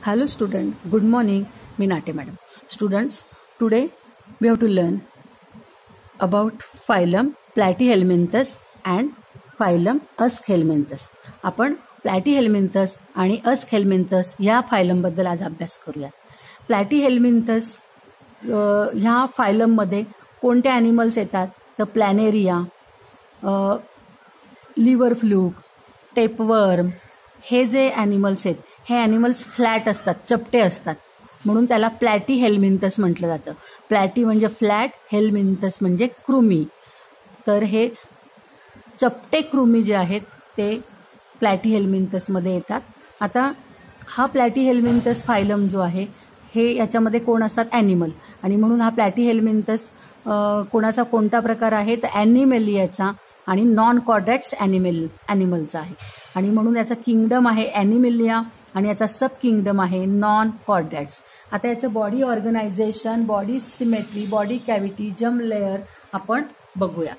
Hello student, good morning. मी Nate madam. Students, today we have to learn about phylum Platyhelminthes and phylum Aschelminthus. आपण Platyhelminthes आणि Aschelminthus या phylum बद्दल आज अभ्यास करूया. Platyhelminthes ह्या फायलम मध्ये कोणते ॲनिमल्स येतात तर प्लॅनेरिया, लिव्हर फ्लूक, टेपवर्म हे जे ॲनिमल्स आहेत हे ॲनिमल्स फ्लॅट असतात, चपटे असतात, म्हणून त्याला प्लॅटीहेल्मिंथस म्हटलं जातं. प्लॅटी म्हणजे फ्लॅट, हेल्मिंथस म्हणजे कृमी. तर हे चपटे कृमी जे आहेत ते प्लॅटीहेल्मिंथसमध्ये येतात. आता हा प्लॅटीहेल्मिंथस फायलम जो आहे हे याच्यामध्ये कोण असतात ॲनिमल, आणि म्हणून हा प्लॅटीहेल्मिंथस कोणाचा कोणता प्रकार आहे तर ॲनिमेलियाचा आणि नॉन कॉर्डेट्स ॲनिमलचा आहे. आणि म्हणून याचा किंगडम आहे ॲनिमेलिया आणि याचा सब किंगडम आहे नॉन कॉर्डेट्स. आता याचं body organisation, body symmetry, body cavity, germ layer आपण बघूया.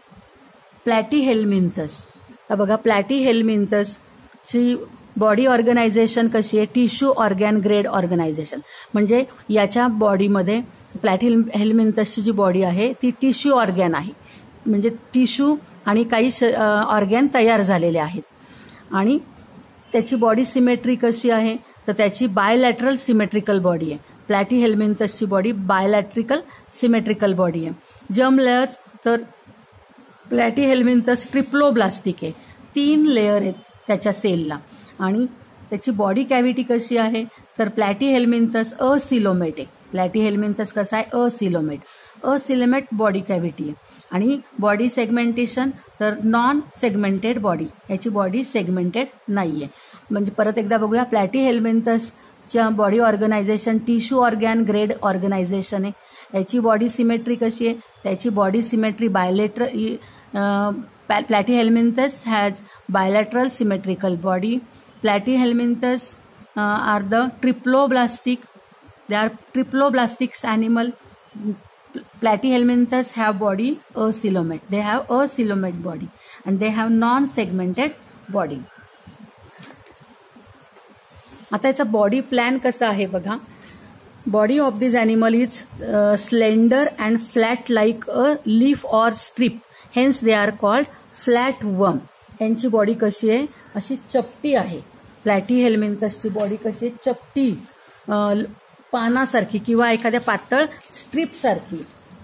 प्लॅटीहेल्मिंथस, तर बघा प्लॅटीहेल्मिंथसची बॉडी ऑर्गनायझेशन कशी आहे, टिश्यू ऑर्गॅन ग्रेड ऑर्गनायझेशन. म्हणजे याच्या बॉडीमध्ये प्लॅटीहेल्मिंथसची जी बॉडी आहे ती टिश्यू ऑर्गॅन आहे, म्हणजे टिश्यू आणि काही ऑर्गॅन तयार झालेले आहेत. आणि त्याची बॉडी सिमेट्री कशी आहे तर त्याची बायलॅटरल सिमेट्रिकल बॉडी आहे. प्लॅटीहेल्मिंथसची बॉडी बायलॅट्रिकल सिमेट्रिकल बॉडी आहे. जम लेयर्स, तर प्लॅटीहेल्मिंथस ट्रिप्लोब्लास्टिक आहे, 3 लेयर आहेत त्याच्या सेलला. आणि त्याची बॉडी कॅव्हिटी कशी आहे तर प्लॅटीहेल्मिंथस असिलोमेट आहे. प्लॅटीहेल्मिंथस कसा आहे, असिलोमेट बॉडी कॅव्हिटी आहे. आणि बॉडी सेगमेंटेशन तर नॉन सेगमेंटेड बॉडी, याची बॉडी सेगमेंटेड नाहीये. म्हणजे परत एकदा बघूया, प्लॅटीहेल्मिंथसच्या body organisation tissue organ grade organisation आहे. याची बॉडी सिमेट्री कशी आहे, त्याची body symmetry bilateral. Platyhelminthes has bilateral symmetrical body. Platyhelminthes are the triploblastic, they are triploblastics animal. Platyhelminthus have body asilomate. They have asilomate body and they have non-segmented body. आता याचा body plan कसा आहे बघा. Body of this animal is slender and flat like a leaf or strip, hence they are called flat worm. यांची body कशी आहे, अशी चपटी आहे. प्लॅटीहेल्मिंथसची बॉडी कशी आहे, चपटी, पानासारखी किंवा एखाद्या पातळ स्ट्रीप सारखी.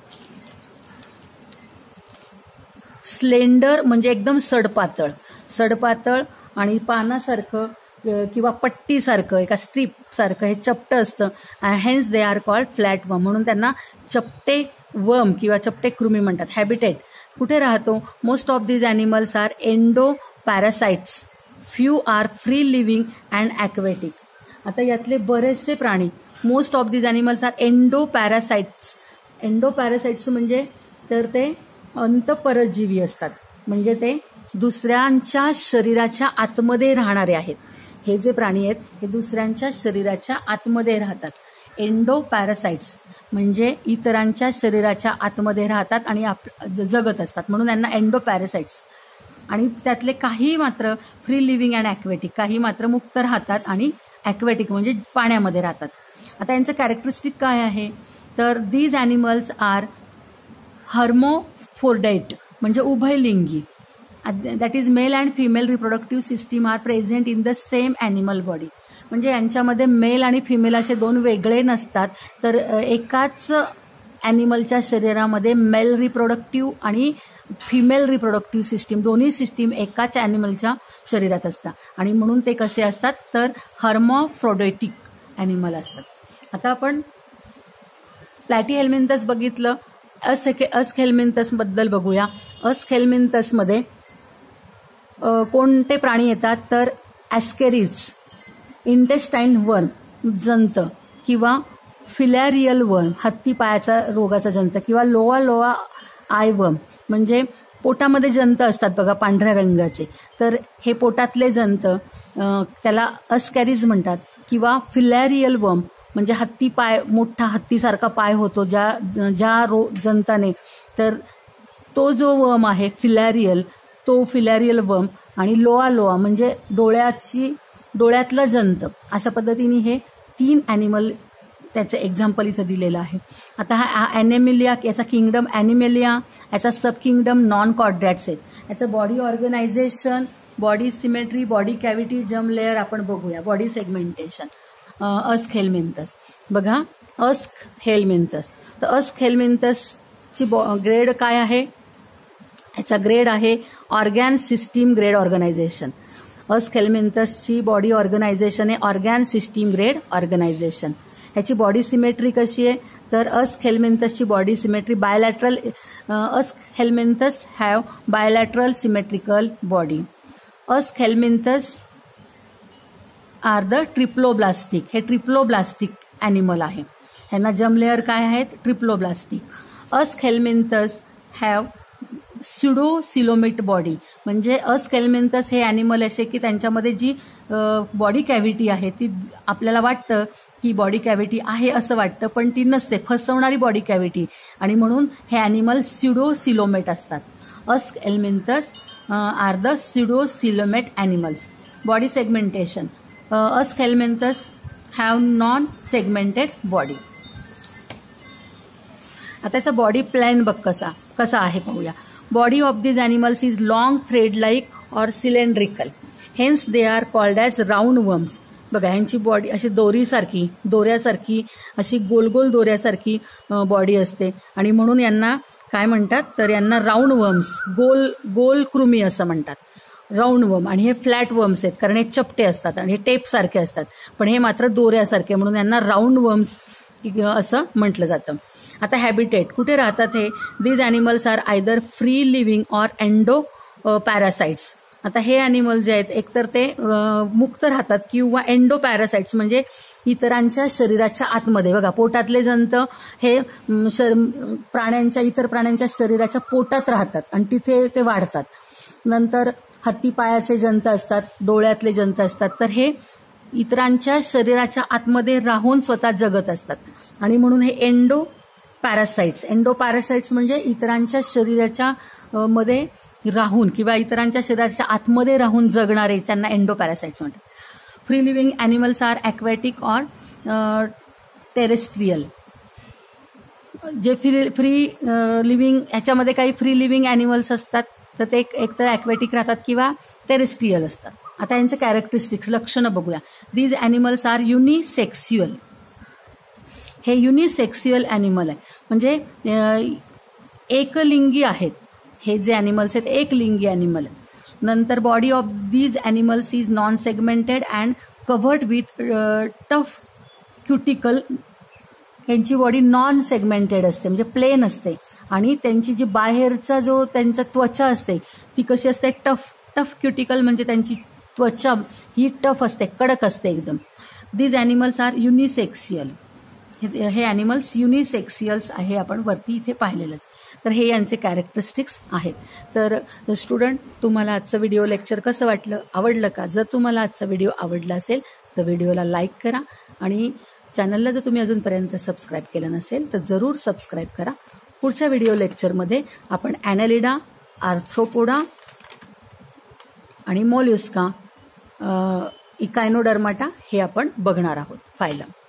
स्लेंडर म्हणजे एकदम सडपातळ आणि पानासारखं किंवा पट्टीसारखं, एका स्ट्रीप सारखं हे चपटं असतं. Hence they are called flat worm, म्हणून त्यांना चपटे वर्म किंवा चपटे कृमी म्हणतात. हॅबिटेट कुठे राहतो, most of these animals are endo parasites, few are free living and aquatic. आता यातले बरेचसे प्राणी, most of these animals are endoparasites. Endoparasites म्हणजे तर ते अंतःपरजीवी असतात, म्हणजे ते दुसऱ्यांच्या शरीराच्या आतमध्ये राहणारे आहेत. हे जे प्राणी आहेत हे दुसऱ्यांच्या शरीराच्या आतमध्ये राहतात. एंडोपॅरासाइट्स म्हणजे इतरांच्या शरीराच्या आतमध्ये राहतात आणि जगत असतात, म्हणून यांना एंडोपॅरासाइट्स. आणि त्यातले काही मात्र फ्री लिव्हिंग अँड ॲक्वेटिक, काही मात्र मुक्त राहतात आणि ॲक्वेटिक म्हणजे पाण्यामध्ये राहतात. आता यांचं कॅरेक्टरिस्टिक काय आहे तर दीज ॲनिमल्स आर हर्मोफोर्डाइट म्हणजे उभयलिंगी. That is male and female reproductive system are present in the same animal body. म्हणजे यांच्यामध्ये मेल आणि फिमेल असे 2 वेगळे नसतात, तर एकाच ॲनिमलच्या शरीरामध्ये मेल रिप्रोडक्टिव्ह आणि फिमेल रिप्रोडक्टिव्ह सिस्टीम, दोन्ही सिस्टीम एकाच ॲनिमलच्या शरीरात असतात. आणि म्हणून ते कसे असतात तर हर्मोफ्रोडायटिक ॲनिमल असतात. आता आपण प्लॅटीहेल्मिंथस बघितलं, अस्खेल्मिंथस बद्दल बघूया. अस्खेल्मिंथसमध्ये कोणते प्राणी येतात तर ॲस्केरिड्स, इंटेस्टाईन वर्म जंत, किंवा फिलॅरियल वर्म हत्ती पायाचा रोगाचा जंत, किंवा लोआ आय वर्म म्हणजे पोटामध्ये जंत असतात बघा पांढऱ्या रंगाचे, तर हे पोटातले जंत त्याला अस्कॅरिज म्हणतात. किंवा फिलॅरियल वर्म म्हणजे हत्ती पाय, मोठा हत्तीसारखा पाय होतो ज्या जंताने, तर तो जो वर्म आहे फिलॅरियल, तो फिलॅरियल वर्म. आणि लोआ म्हणजे डोळ्याची डोळ्यातलं जंत, अशा पद्धतीने हे 3 ॲनिमल त्याचं एक्झाम्पल इथं दिलेलं आहे. आता हा ॲनिमेलिया, याचा किंगडम ॲनिमेलिया, याचा सब किंगडम नॉन कॉर्ड्रॅट्स आहेत. याचं body organisation, body symmetry, body cavity, germ layer आपण बघूया. Body segmentation, Aschelminthes. बघा अस्क हेलमिंथस. तर अस्क हेलमिंथसची ग्रेड काय आहे? याचा ग्रेड आहे ऑर्गॅन सिस्टीम ग्रेड ऑर्गनायझेशन. अस्क हेलमिंथसची बॉडी ऑर्गनायझेशन आहे ऑर्गॅन सिस्टीम ग्रेड ऑर्गनायझेशन. ह्याची बॉडी सिमेट्री कशी आहे? तर अस्क हेलमिंथसची body symmetry bilateral. Aschelminthes have bilateral symmetrical body. Aschelminthes are the triploblastic. हे ट्रिप्लोब्लास्टिक ॲनिमल आहे. ह्यांना जर्म लेअर काय आहेत? Triploblastic. Aschelminthes have pseudocoelomate body. म्हणजे अस्क हेलमिंथस हे ॲनिमल असे की त्यांच्यामध्ये जी बॉडी कॅव्हिटी आहे ती आपल्याला वाटतं की बॉडी कॅव्हिटी आहे असं वाटतं, पण ती नसते, फसवणारी बॉडी कॅव्हिटी, आणि म्हणून हे ॲनिमल स्युडोसिलोमेट असतात. Aschelminthes are the pseudocoelomate animals. Body segmentation, Aschelminthes have non segmented body. आता त्याचा बॉडी प्लॅन बघ कसा आहे पाहूया. Body of these animals is long thread like or cylindrical. Hence they are called as roundworms. बघा ह्यांची body अशी दोऱ्यासारखी अशी गोल दोऱ्यासारखी बॉडी असते, आणि म्हणून यांना काय म्हणतात? तर यांना राऊंडवर्म्स, गोल कृमी असं म्हणतात, राऊंडवर्म. आणि हे फ्लॅट वर्म्स आहेत कारण हे चपटे असतात आणि हे टेप सारखे असतात, पण हे मात्र दोऱ्यासारखे, म्हणून यांना राऊंडवर्म्स असं म्हटलं जातं. आता हॅबिटेट, कुठे राहतात हे? These animals are either free living or endo parasites. आता हे ॲनिमल जे आहेत एकतर ते मुक्त राहतात किंवा एंडो पॅरासाइट्स म्हणजे इतरांच्या शरीराच्या आतमध्ये. बघा पोटातले जंत हे इतर प्राण्यांच्या शरीराच्या पोटात राहतात आणि तिथे ते वाढतात. नंतर हत्तीपायाचे जंत असतात, डोळ्यातले जंत असतात, तर हे इतरांच्या शरीराच्या आतमध्ये राहून स्वतः जगत असतात, आणि म्हणून हे एंडो पॅरासाइट्स म्हणजे इतरांच्या शरीराच्या मध्ये राहून किंवा इतरांच्या शरीराच्या आतमध्ये राहून जगणारे, त्यांना एंडो पॅरासाइट्स म्हणतात. Free living animals are aquatic or terrestrial. जे फ्री लिव्हिंग, ह्याच्यामध्ये काही फ्री लिव्हिंग ॲनिमल्स असतात तर ते एकतर ॲक्वॅटिक राहतात किंवा टेरेस्ट्रियल असतात. आता यांचे कॅरेक्टरिस्टिक्स, लक्षणं बघूया. These animals are unisexual. हे युनिसेक्स्युअल ॲनिमल आहे, म्हणजे एकलिंगी आहेत. हे जे ॲनिमल्स आहेत एकलिंगी ॲनिमल आहे. नंतर body of these animals is non segmented and covered with tough cuticle. यांची बॉडी नॉन सेगमेंटेड असते म्हणजे प्लेन असते, आणि त्यांची जी बाहेरचा जो त्यांचा त्वचा असते ती कशी असते? टफ क्युटिकल, म्हणजे त्यांची त्वचा ही टफ असते, कडक असते एकदम. These animals are unisexual. हे ॲनिमल्स युनिसेक्स्युअल्स आहे, आपण वरती इथे पाहिलेलंच. तर हे यांचे कॅरेक्टरिस्टिक्स आहेत. तर स्टुडंट, तुम्हाला आजचं व्हिडिओ लेक्चर कसं वाटलं? आवडलं का? जर तुम्हाला आजचा व्हिडिओ आवडला असेल तर व्हिडिओला लाईक करा, आणि चॅनलला जर तुम्ही अजूनपर्यंत सबस्क्राईब केलं नसेल तर जरूर सबस्क्राईब करा. पुढच्या व्हिडिओ लेक्चरमध्ये आपण ॲनालिडा, आर्थ्रोपोडा आणि मोल्युस्का, इकायनोडर्माटा हे आपण बघणार आहोत. फायलम.